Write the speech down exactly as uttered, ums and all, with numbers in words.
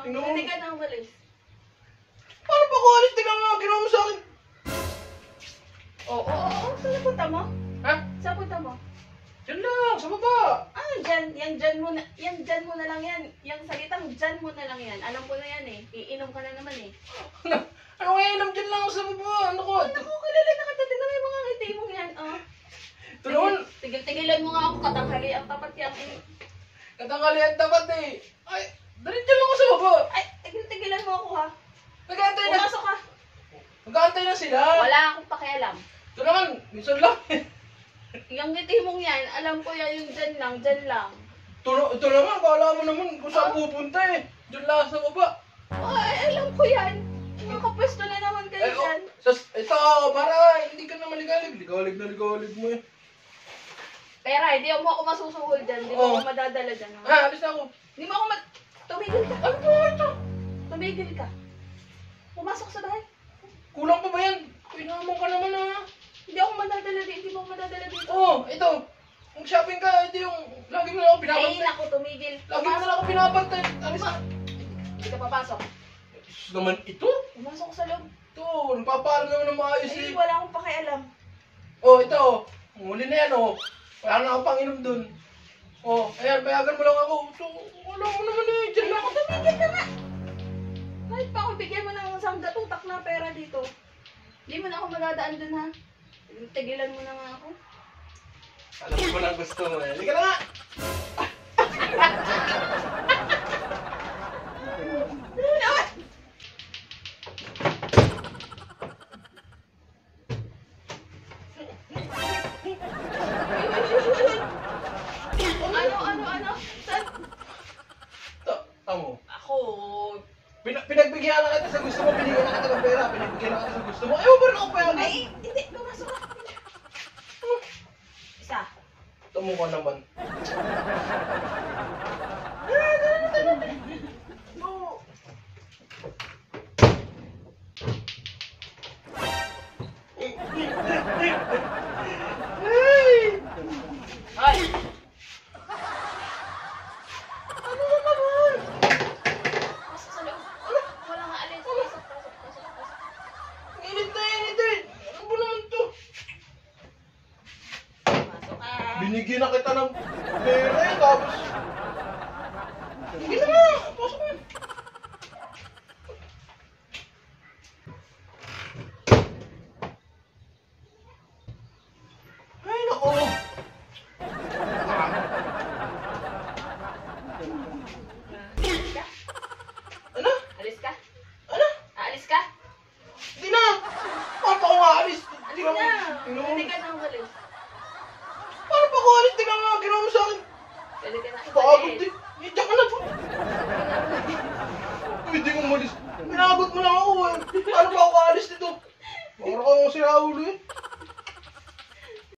Tingnan mo. Hindi ka na umalis. Paano pa ko alis? Tingnan mo, ginawa mo sa akin. Oo, oo, oo. Saan punta mo? Ha? Saan punta mo? Diyan lang, sa baba. Ah, dyan, yan dyan mo na, yan dyan mo na lang yan. Yung salitang dyan mo na lang yan. Alam ko na yan eh. Iinom ka na naman eh. Ano? Ano kaya inom dyan lang sa baba? Ano ko? Ano ko, kilala na kita. Tignan mo yung mga ngiti mong yan, oh. Ito naman. Tigil-tigilan mo nga ako, katanghali ang tapat yan eh. Katangalian tapat eh. Ay, dali dyan lang ako sa baba. Ay, tigil-tigilan mo ako ha. Nag-aantay na. Pumasok ka. Nag-aantay na sila. Wala akong pakialam. Ito naman, minsan lang. Yung ngiti mong yan, alam ko yan yung dyan lang, dyan lang. Ito, ito naman, kala mo naman kung saan pupunta eh. Diyan lang sa baba. Ay, alam ko yan. Nakapwesto na naman kayo Eh, oh, dyan. sas, ito, para hindi ka naman ligalig. Ligalig na ligalig mo eh. Pera, hindi mo ako masusuhol dyan. Hindi mo Oo. ako madadala dyan. Ha? Ah, alis na ako. Hindi mo ako ma... Tumigil ka. Ano ba ito? Tumigil ka. Pumasok sa bahay. Kulang pa ba yan? Pinamon ka naman ah. Hindi ako madadala dito. Hindi mo ako madadala dito. Oo, oh, ito. Kung shopping ka, ito yung lagi mo na ako Ay, pinapantay. naku, tumigil. Lagi mo na ako pinapantay. Alis na. Hindi ka papasok. Jesus naman ito. Pumasok sa loob. Ito, nagpapaalam naman ng maayos Ay, eh. wala akong pakialam. Oh, ito. Muli na yan oh. Wala na akong panginom dun. Oh, ayan, payagan mo lang ako. Ito, wala mo naman eh. Diyan lang ako. Tumigil ka nga. Kahit pa ako bigyan mo ng samda tutak na pera dito. Hindi mo na ako madadaan dun ha. Tigilan mo na nga ako. Alam ko lang gusto mo eh. Halika na nga! Ano, ano, ano? Saan? Ta- Tamo. Ako, Pin pinagbigyan na kita sa gusto mo, binigyan na kita ng pera, pinagbigyan na kita sa gusto mo. Ayaw ba rin ako payagan? ay, hindi, pumasok ka. Isa. Tamo ka naman. No. Ay! Ay! Ano ba naman? Pasok sa loob. Ano? Wala nga alis. Pasok, pasok, pasok, pasok. Ang init na init eh. Ano ba naman to? Pasok ka. Binigyan na kita ng pera eh, tapos... Sige na nga, pasok mo. Ay, naku. Alis ka? Ano? Alis ka? Ano? Aalis ka? Hindi na. Paano pa ako aalis? Alis na. Tingnan mo. Hindi ka na umalis. Paano pa ako aalis? Tingnan mo nga, ginawa mo sa akin. Pwede ka na Pagod umalis. eh. Hindi ka na. Pwede kong umalis. Pinagot mo lang ako eh. Paano pa ako aalis dito? Baka ako si Raul eh.